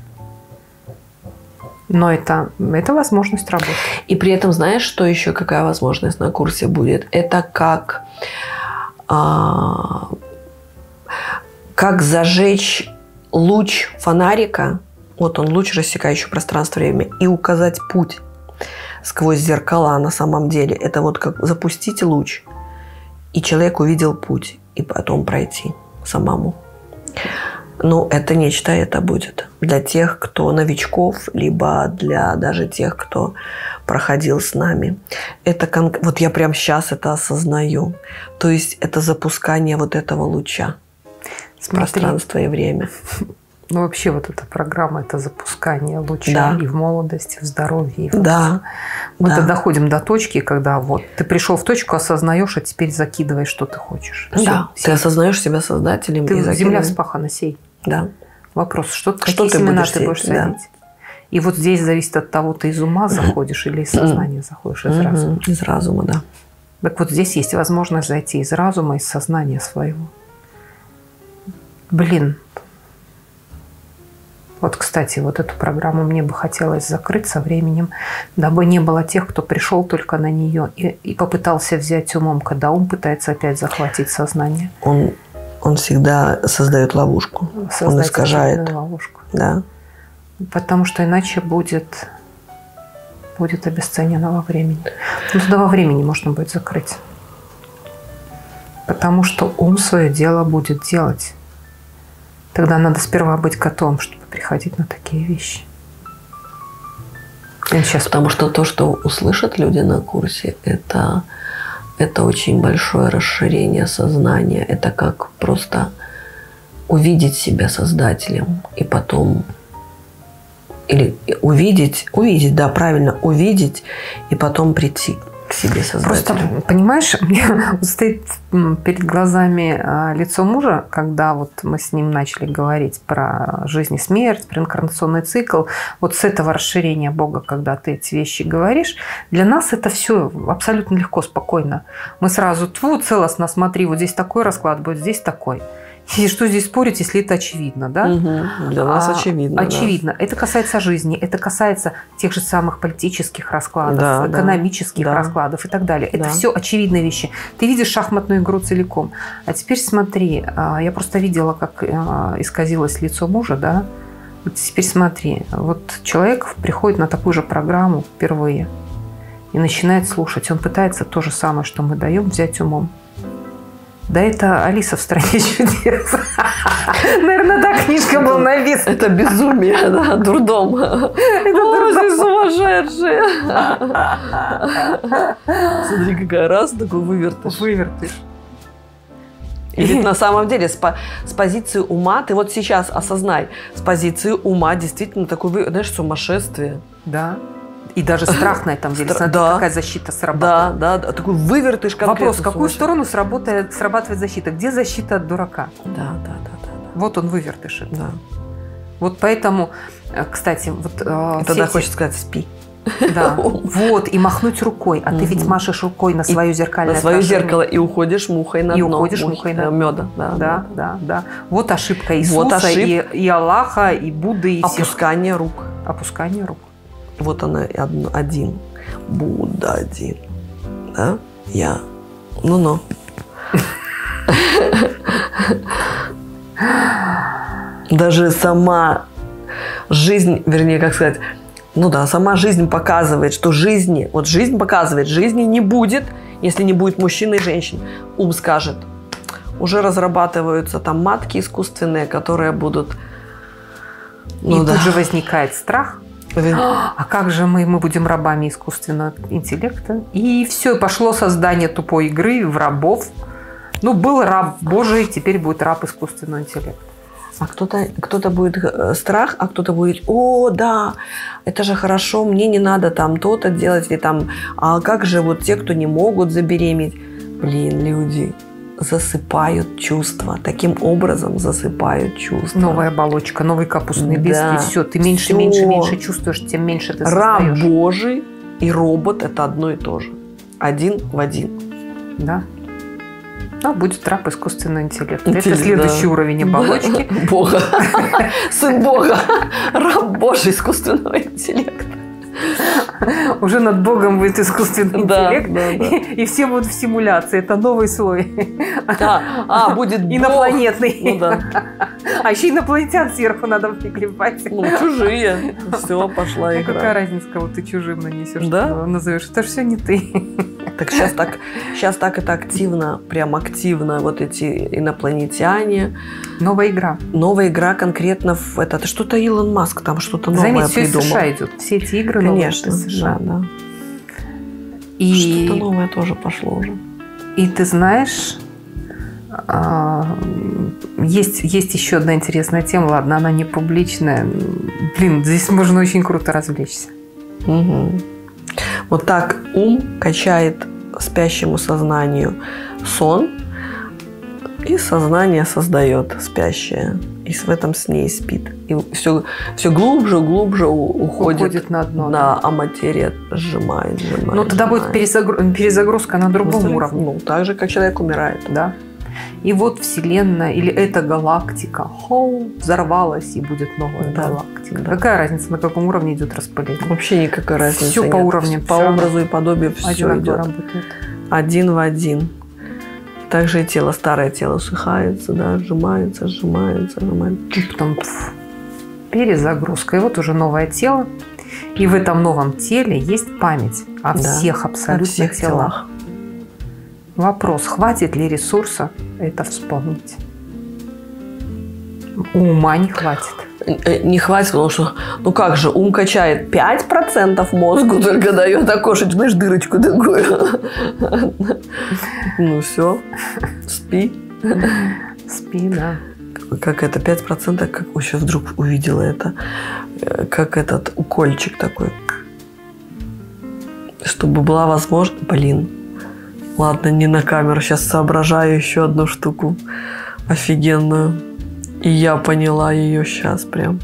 [SPEAKER 1] Но это, это возможность работы.
[SPEAKER 2] И при этом знаешь, что еще, какая возможность на курсе будет? Это как, а, как зажечь луч фонарика, вот он, луч, рассекающий пространство-время, и указать путь сквозь зеркала на самом деле. Это вот как запустить луч, и человек увидел путь, и потом пройти самому. Ну, это нечто, это будет для тех, кто новичков, либо для даже тех, кто проходил с нами. Это кон... Вот я прямо сейчас это осознаю. То есть это запускание вот этого луча. Смотри. Пространство и время.
[SPEAKER 1] Ну, вообще вот эта программа – это запускание луча, да, и в молодости, в здоровье. И в
[SPEAKER 2] да.
[SPEAKER 1] Мы
[SPEAKER 2] да.
[SPEAKER 1] доходим до точки, когда вот ты пришел в точку, осознаешь, а теперь закидываешь, что ты хочешь.
[SPEAKER 2] Да. Все. Ты осознаешь себя создателем.
[SPEAKER 1] Ты земля вспахана, сей.
[SPEAKER 2] Да.
[SPEAKER 1] Вопрос, что, что какие ты семена будешь ты будешь садить? Да. И вот здесь зависит от того, ты из ума заходишь или из сознания заходишь, из разума.
[SPEAKER 2] Из разума, да.
[SPEAKER 1] Так вот здесь есть возможность зайти из разума, из сознания своего. Блин. Вот, кстати, вот эту программу мне бы хотелось закрыть со временем, дабы не было тех, кто пришел только на нее и, и попытался взять умом, когда ум пытается опять захватить сознание.
[SPEAKER 2] Он, он всегда создает ловушку. Создает он искажает.
[SPEAKER 1] Ловушку.
[SPEAKER 2] Да.
[SPEAKER 1] Потому что иначе будет, будет обесценено во времени. Ну, тогда во времени можно будет закрыть. Потому что ум свое дело будет делать. Тогда надо сперва быть готовым, чтобы приходить на такие вещи.
[SPEAKER 2] Сейчас... Потому что то, что услышат люди на курсе, это, это очень большое расширение сознания. Это как просто увидеть себя создателем и потом... Или увидеть, увидеть, да, правильно, увидеть и потом прийти к себе создателю.
[SPEAKER 1] Просто, понимаешь, у меня стоит перед глазами лицо мужа, когда вот мы с ним начали говорить про жизнь и смерть, про инкарнационный цикл. Вот с этого расширения Бога, когда ты эти вещи говоришь, для нас это все абсолютно легко, спокойно. Мы сразу, тьфу, целостно, смотри, вот здесь такой расклад будет, здесь такой. И что здесь спорить, если это очевидно, да?
[SPEAKER 2] Угу. Для нас
[SPEAKER 1] а,
[SPEAKER 2] очевидно.
[SPEAKER 1] Очевидно.
[SPEAKER 2] Да.
[SPEAKER 1] Это касается жизни, это касается тех же самых политических раскладов, да, экономических
[SPEAKER 2] да.
[SPEAKER 1] раскладов и так далее. Это
[SPEAKER 2] да.
[SPEAKER 1] все очевидные вещи. Ты видишь шахматную игру целиком. А теперь смотри, я просто видела, как исказилось лицо мужа, да? Вот теперь смотри, вот человек приходит на такую же программу впервые и начинает слушать. Он пытается то же самое, что мы даем, взять умом. Да это Алиса в «Стране чудес». Наверное, та книжка была написана.
[SPEAKER 2] Это безумие, да, дурдом. Это здесь сумасшедшие. Смотри, какая раз такой вывертыш.
[SPEAKER 1] Вывертыш.
[SPEAKER 2] И ведь на самом деле с, по, с позиции ума, ты вот сейчас осознай, с позиции ума действительно такое, знаешь, сумасшествие.
[SPEAKER 1] Да. И даже страх на этом деле. Смотри,
[SPEAKER 2] да.
[SPEAKER 1] какая защита срабатывает.
[SPEAKER 2] Да, да, да. Такой вывертыш конкретно.
[SPEAKER 1] Вопрос, в какую сторону сработает, срабатывает защита? Где защита от дурака?
[SPEAKER 2] Да, да, да, да. да.
[SPEAKER 1] Вот он вывертыш.
[SPEAKER 2] Да.
[SPEAKER 1] Вот поэтому, кстати, вот...
[SPEAKER 2] И тогда эти... хочется сказать, спи.
[SPEAKER 1] Да, вот, и махнуть рукой. А ты ведь машешь рукой на свое зеркальное
[SPEAKER 2] на свое зеркало и уходишь мухой на дно.
[SPEAKER 1] И уходишь мухой на
[SPEAKER 2] меда.
[SPEAKER 1] Да, да, да, да. Вот ошибка Иисуса, и, и Аллаха, и Будды, и всех.
[SPEAKER 2] Опускание рук.
[SPEAKER 1] Опускание рук.
[SPEAKER 2] Вот она один. Будда один. Да? Я. Ну-ну. Даже сама жизнь, вернее, как сказать, ну да, сама жизнь показывает, что жизни, вот жизнь показывает, жизни не будет, если не будет мужчин и женщин. Ум скажет, уже разрабатываются там матки искусственные, которые будут...
[SPEAKER 1] Ну, и да. Тут же возникает страх. А как же мы, мы будем рабами искусственного интеллекта? И все, пошло создание тупой игры в рабов. Ну, был раб Божий, теперь будет раб искусственного интеллекта.
[SPEAKER 2] А кто-то, кто-то будет страх, а кто-то будет, о, да, это же хорошо, мне не надо там то-то делать, или там, а как же вот те, кто не могут забеременеть? Блин, люди засыпают чувства, таким образом засыпают чувства.
[SPEAKER 1] Новая оболочка, новый капустный лист, да. И все, ты меньше, все. меньше, меньше чувствуешь, тем меньше ты создаешь.
[SPEAKER 2] Раб Божий и робот – это одно и то же. Один в один.
[SPEAKER 1] Да. Ну, будет раб искусственного интеллекта. Интеллект, это следующий да. уровень оболочки.
[SPEAKER 2] Бога. Сын Бога. Раб Божий искусственного интеллекта.
[SPEAKER 1] Уже над Богом будет искусственный интеллект.
[SPEAKER 2] Да, да, да.
[SPEAKER 1] И, и все будут в симуляции. Это новый слой.
[SPEAKER 2] А, а будет
[SPEAKER 1] инопланетный.
[SPEAKER 2] Ну, да.
[SPEAKER 1] А еще инопланетян сверху надо приклепать.
[SPEAKER 2] Ну, чужие. Все, пошла
[SPEAKER 1] Ну,
[SPEAKER 2] игра.
[SPEAKER 1] какая разница, кого ты чужим нанесешь,
[SPEAKER 2] Да?
[SPEAKER 1] что назовешь. Это же все не ты.
[SPEAKER 2] Так сейчас так, сейчас так это активно, прям активно вот эти инопланетяне.
[SPEAKER 1] Новая игра.
[SPEAKER 2] Новая игра конкретно в это. Это что-то Илон Маск там что-то новое
[SPEAKER 1] Заметь, все из
[SPEAKER 2] придумал.
[SPEAKER 1] США идет. Все эти игры
[SPEAKER 2] Конечно,
[SPEAKER 1] новые из США.
[SPEAKER 2] да, да.
[SPEAKER 1] И,
[SPEAKER 2] Что-то новое тоже пошло уже.
[SPEAKER 1] и ты знаешь, а, есть, есть еще одна интересная тема. Ладно, она не публичная. Блин, здесь можно очень круто развлечься.
[SPEAKER 2] Угу. Вот так ум качает спящему сознанию сон, и сознание создает спящее. И в этом сне и спит. И все, все глубже, глубже уходит,
[SPEAKER 1] Уходит на дно.
[SPEAKER 2] Да, а материя сжимает, сжимает.
[SPEAKER 1] Но тогда будет перезагру- перезагрузка на другом
[SPEAKER 2] Ну,
[SPEAKER 1] уровне.
[SPEAKER 2] Ну, так же, как человек умирает.
[SPEAKER 1] Да. И вот Вселенная или эта галактика хоу, взорвалась, и будет новая
[SPEAKER 2] Да.
[SPEAKER 1] галактика.
[SPEAKER 2] Да.
[SPEAKER 1] Какая разница, на каком уровне идет распыление?
[SPEAKER 2] Вообще никакой разницы
[SPEAKER 1] Всё
[SPEAKER 2] нет.
[SPEAKER 1] по уровню,
[SPEAKER 2] По
[SPEAKER 1] всё
[SPEAKER 2] образу и подобию все
[SPEAKER 1] Одинаково
[SPEAKER 2] идет.
[SPEAKER 1] работает.
[SPEAKER 2] Один в один. Также и тело, старое тело усыхается, да, сжимается, сжимается, сжимается.
[SPEAKER 1] И потом пф, перезагрузка. И вот уже новое тело. И в этом новом теле есть память о
[SPEAKER 2] Да,
[SPEAKER 1] всех абсолютно
[SPEAKER 2] о всех
[SPEAKER 1] телах.
[SPEAKER 2] телах.
[SPEAKER 1] Вопрос, хватит ли ресурса это вспомнить? У ума не хватит.
[SPEAKER 2] Э, Не хватит, потому что, ну как же, ум качает пять процентов мозгу, только дает окошечко, знаешь, дырочку такую. Ну все, спи.
[SPEAKER 1] Спи, да.
[SPEAKER 2] Как это, пять процентов, как еще вдруг увидела это, э, как этот укольчик такой. Чтобы была возможность, блин, ладно, не на камеру, сейчас соображаю еще одну штуку офигенную. И я поняла ее сейчас прям.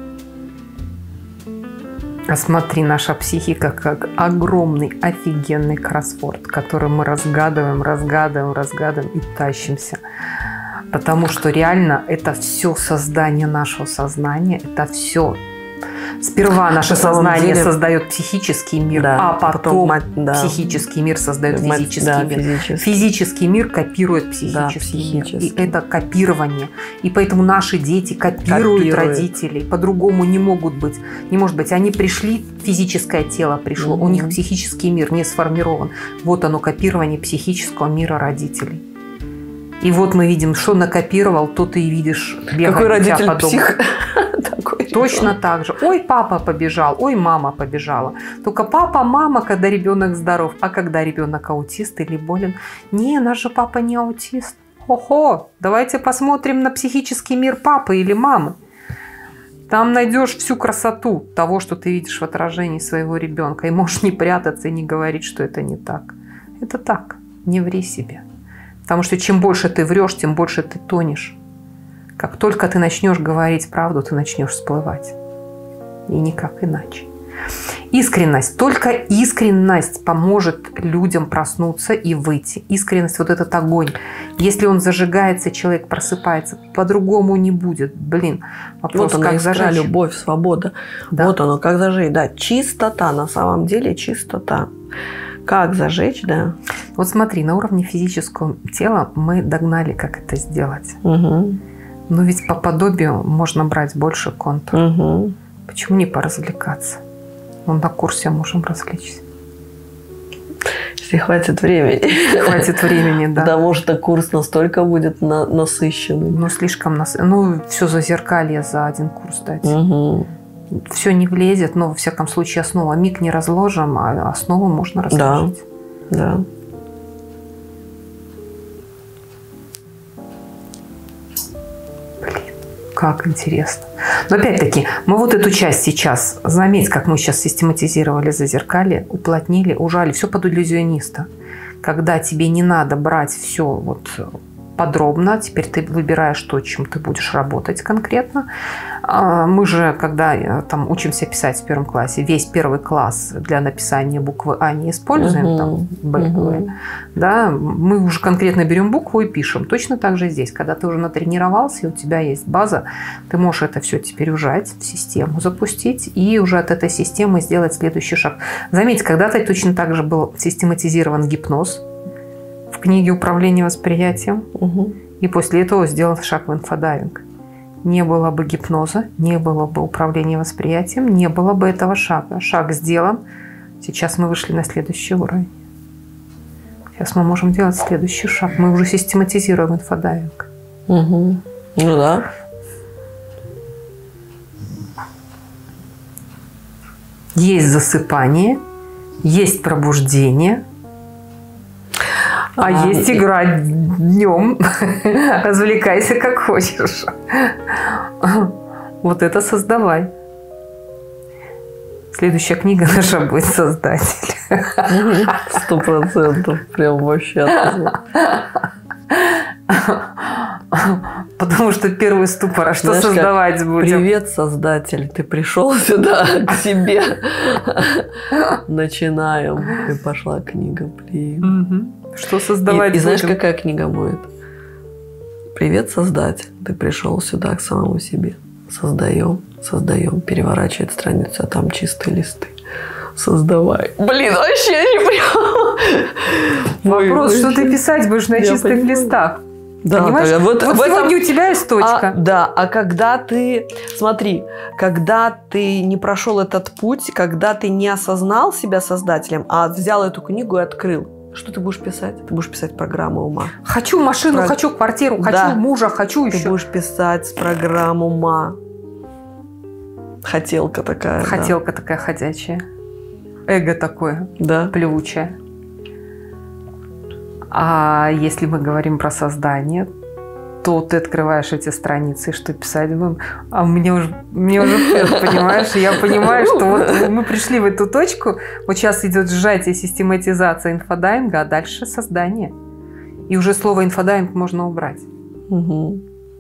[SPEAKER 1] А смотри, наша психика как огромный, офигенный кроссворд, который мы разгадываем, разгадываем, разгадываем и тащимся. Потому что реально это все создание нашего сознания, это все. Сперва наше
[SPEAKER 2] На самом
[SPEAKER 1] сознание
[SPEAKER 2] деле-
[SPEAKER 1] создает психический мир,
[SPEAKER 2] Да,
[SPEAKER 1] а
[SPEAKER 2] потом
[SPEAKER 1] потом
[SPEAKER 2] мать- да.
[SPEAKER 1] психический мир создает
[SPEAKER 2] Мать-
[SPEAKER 1] физический
[SPEAKER 2] да,
[SPEAKER 1] мир.
[SPEAKER 2] физический.
[SPEAKER 1] Физический мир копирует психический, мир.
[SPEAKER 2] психический.
[SPEAKER 1] И это копирование. И поэтому наши дети копируют,
[SPEAKER 2] Копируют.
[SPEAKER 1] родителей. По-другому не могут быть. Не может быть. Они пришли, физическое тело пришло,
[SPEAKER 2] Мгм.
[SPEAKER 1] у них психический мир не сформирован. Вот оно, копирование психического мира родителей. И вот мы видим, что накопировал, то ты и видишь. бегая
[SPEAKER 2] Какой
[SPEAKER 1] у тебя
[SPEAKER 2] родитель
[SPEAKER 1] по дому.
[SPEAKER 2] псих? Такой
[SPEAKER 1] Точно
[SPEAKER 2] ребенок.
[SPEAKER 1] так же. Ой, папа побежал, ой, мама побежала. Только папа, мама, когда ребенок здоров, а когда ребенок аутист или болен. Не, наш же папа не аутист. Хо-хо, давайте посмотрим на психический мир папы или мамы. Там найдешь всю красоту того, что ты видишь в отражении своего ребенка. И можешь не прятаться и не говорить, что это не так. Это так. Не ври себе. Потому что чем больше ты врешь, тем больше ты тонешь. Как только ты начнешь говорить правду, ты начнешь всплывать. И никак иначе. Искренность. Только искренность поможет людям проснуться и выйти. Искренность, вот этот огонь. Если он зажигается, человек просыпается, по-другому не будет. Блин, вопрос,
[SPEAKER 2] Вот она,
[SPEAKER 1] как
[SPEAKER 2] искра,
[SPEAKER 1] зажечь.
[SPEAKER 2] любовь, свобода.
[SPEAKER 1] Да.
[SPEAKER 2] Вот оно, как зажечь. Да, чистота, на самом деле чистота. Как зажечь, да.
[SPEAKER 1] Вот смотри, на уровне физического тела мы догнали, как это сделать.
[SPEAKER 2] Угу.
[SPEAKER 1] Но ведь по подобию можно брать больше контур.
[SPEAKER 2] Угу.
[SPEAKER 1] Почему не поразвлекаться? Ну, на курсе можем развлечься.
[SPEAKER 2] Если хватит времени.
[SPEAKER 1] Хватит времени, да.
[SPEAKER 2] Потому что курс настолько будет на- насыщенный.
[SPEAKER 1] Ну, слишком нас... Ну, все зазеркалье за один курс дать.
[SPEAKER 2] Угу.
[SPEAKER 1] Все не влезет, но, во всяком случае, основа. Миг не разложим, а основу можно разложить.
[SPEAKER 2] Да.
[SPEAKER 1] Как интересно. Но опять-таки, мы вот эту часть сейчас, заметь, как мы сейчас систематизировали зазеркалье, уплотнили, ужали, все под иллюзиониста. Когда тебе не надо брать все вот подробно, теперь ты выбираешь то, чем ты будешь работать конкретно. Мы же, когда там учимся писать в первом классе, весь первый класс для написания буквы А не используем,
[SPEAKER 2] Угу.
[SPEAKER 1] там, Б,
[SPEAKER 2] Угу.
[SPEAKER 1] В, да, мы уже конкретно берем букву и пишем. Точно так же здесь, когда ты уже натренировался, и у тебя есть база, ты можешь это все теперь ужать в систему, запустить, и уже от этой системы сделать следующий шаг. Заметьте, когда-то точно так же был систематизирован гипноз в книге «Управление восприятием»,
[SPEAKER 2] Угу.
[SPEAKER 1] и после этого сделан шаг в инфодайвинг. Не было бы гипноза, не было бы управления восприятием, не было бы этого шага. Шаг сделан. Сейчас мы вышли на следующий уровень. Сейчас мы можем делать следующий шаг. Мы уже систематизируем инфодайвинг.
[SPEAKER 2] Угу. Ну да.
[SPEAKER 1] Есть засыпание, есть пробуждение, а, а есть игра днем. Развлекайся как хочешь. Вот это создавай. Следующая книга наша будет «Создатель».
[SPEAKER 2] Сто процентов. Прям вообще.
[SPEAKER 1] Потому что первый ступор, а что Знаешь, создавать будем?
[SPEAKER 2] Привет, Создатель, ты пришел сюда к себе. Начинаем. И пошла книга. Блин.
[SPEAKER 1] Что создавать
[SPEAKER 2] И, и знаешь, какая книга будет? Привет, Создатель, ты пришел сюда к самому себе. Создаем, создаем, переворачивает страницу, а там чистые листы. Создавай. Блин, вообще не прям.
[SPEAKER 1] Вопрос, Ой, что ты писать будешь на чистых понимаю. листах?
[SPEAKER 2] Да,
[SPEAKER 1] понимаешь?
[SPEAKER 2] Вот,
[SPEAKER 1] вот сегодня этом... у тебя есть точка.
[SPEAKER 2] А, да, а когда ты, смотри, когда ты не прошел этот путь, когда ты не осознал себя создателем, а взял эту книгу и открыл, что ты будешь писать? Ты будешь писать программу ума.
[SPEAKER 1] Хочу машину, Про... хочу квартиру, хочу да. мужа, хочу
[SPEAKER 2] ты
[SPEAKER 1] еще.
[SPEAKER 2] Ты будешь писать программу ума. Хотелка такая.
[SPEAKER 1] Хотелка да. такая ходячая. Эго такое,
[SPEAKER 2] да.
[SPEAKER 1] плевучее. А если мы говорим про создание, то ты открываешь эти страницы, и что писать будем? А мне уже, мне уже понимаешь, я понимаю, что вот мы пришли в эту точку, вот сейчас идет сжатие, систематизация инфодайвинга, а дальше создание. И уже слово инфодайвинг можно убрать.
[SPEAKER 2] Угу.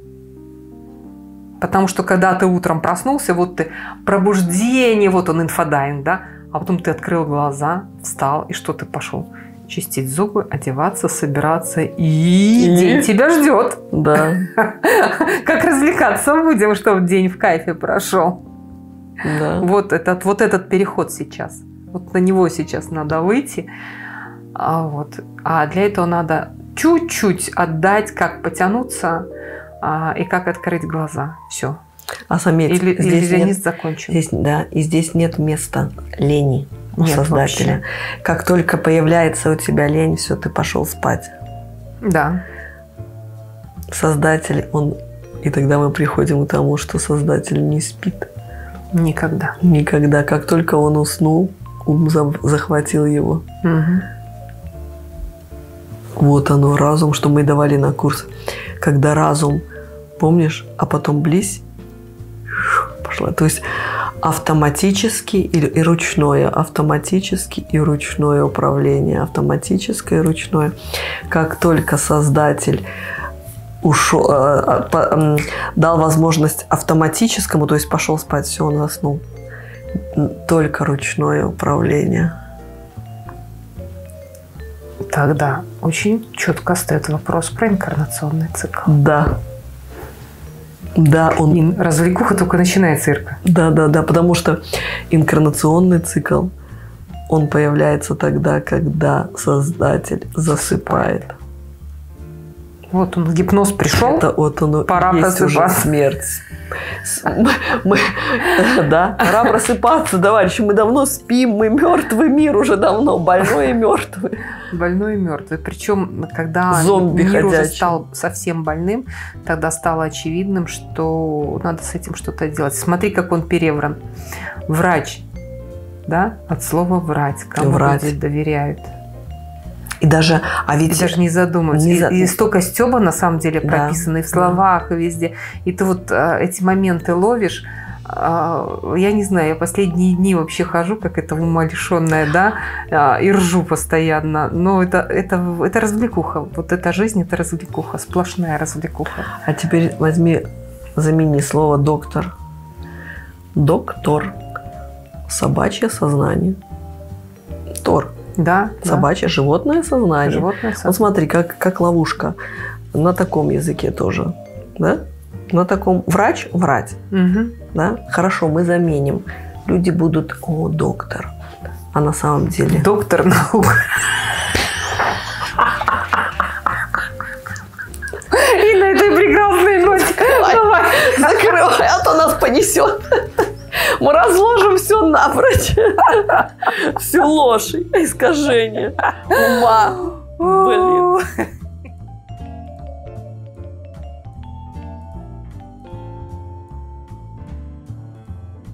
[SPEAKER 1] Потому что когда ты утром проснулся, вот ты пробуждение, вот он инфодайвинг, да, а потом ты открыл глаза, встал, и что ты пошел? Чистить зубы, одеваться, собираться, и, и... день тебя ждет.
[SPEAKER 2] Да.
[SPEAKER 1] Как развлекаться будем, чтобы день в кайфе прошел.
[SPEAKER 2] Да.
[SPEAKER 1] Вот этот, вот этот переход сейчас. Вот на него сейчас надо выйти. А, вот. а для этого надо чуть-чуть отдать, как потянуться а, и как открыть глаза. Все.
[SPEAKER 2] А заметь,
[SPEAKER 1] Или,
[SPEAKER 2] здесь
[SPEAKER 1] иллюзионист закончен.
[SPEAKER 2] Здесь, да, и здесь нет места лени. У создателя.
[SPEAKER 1] Вообще.
[SPEAKER 2] Как только появляется у тебя лень, все, ты пошел спать.
[SPEAKER 1] Да.
[SPEAKER 2] Создатель, он... И тогда мы приходим к тому, что создатель не спит.
[SPEAKER 1] Никогда.
[SPEAKER 2] Никогда. Как только он уснул, ум захватил его.
[SPEAKER 1] Угу.
[SPEAKER 2] Вот оно, разум, что мы давали на курс. Когда разум, помнишь, а потом близь, пошла. То есть автоматически и, и ручное, автоматически и ручное управление, автоматическое и ручное. Как только создатель ушел, э, э, дал возможность автоматическому, то есть пошел спать, все, он заснул. Только ручное управление.
[SPEAKER 1] Тогда очень четко стоит вопрос про инкарнационный цикл.
[SPEAKER 2] Да. Да, он...
[SPEAKER 1] И развлекуха только начинается, Ирка.
[SPEAKER 2] Да, да, да, потому что инкарнационный цикл, он появляется тогда, когда создатель засыпает.
[SPEAKER 1] Вот он, гипноз пришел,
[SPEAKER 2] это вот оно,
[SPEAKER 1] пора
[SPEAKER 2] есть уже смерть. Мы, мы, да, пора просыпаться, товарищи, мы давно спим, мы мертвый мир уже давно, больной и мертвый.
[SPEAKER 1] Больной и мертвый. Причем, когда
[SPEAKER 2] Зомби
[SPEAKER 1] мир
[SPEAKER 2] ходячий.
[SPEAKER 1] уже стал совсем больным, тогда стало очевидным, что надо с этим что-то делать. Смотри, как он перевран. Врач, да, от слова врать, кому
[SPEAKER 2] врать.
[SPEAKER 1] люди доверяют.
[SPEAKER 2] И даже, а ведь...
[SPEAKER 1] И даже не задумываться.
[SPEAKER 2] Не
[SPEAKER 1] и,
[SPEAKER 2] за...
[SPEAKER 1] и столько стёба на самом деле прописано
[SPEAKER 2] да.
[SPEAKER 1] и в словах, и везде. И ты вот а, эти моменты ловишь. А, я не знаю, я последние дни вообще хожу, как это умалишенная, да, а, и ржу постоянно. Но это, это, это развлекуха. Вот эта жизнь, это развлекуха, сплошная развлекуха.
[SPEAKER 2] А теперь возьми, замени слово «доктор». Доктор. Собачье сознание. Тор.
[SPEAKER 1] Да,
[SPEAKER 2] собачье,
[SPEAKER 1] да.
[SPEAKER 2] животное сознание.
[SPEAKER 1] Животное сознание.
[SPEAKER 2] Вот смотри, как, как ловушка. На таком языке тоже. Да? На таком врач – врать.
[SPEAKER 1] Угу.
[SPEAKER 2] Да? Хорошо, мы заменим. Люди будут, о, доктор. А на самом деле…
[SPEAKER 1] Доктор наук. И на этой прекрасной ноте давай
[SPEAKER 2] понесет. Мы разложим все напрочь. Всю ложь, искажение ума. Блин.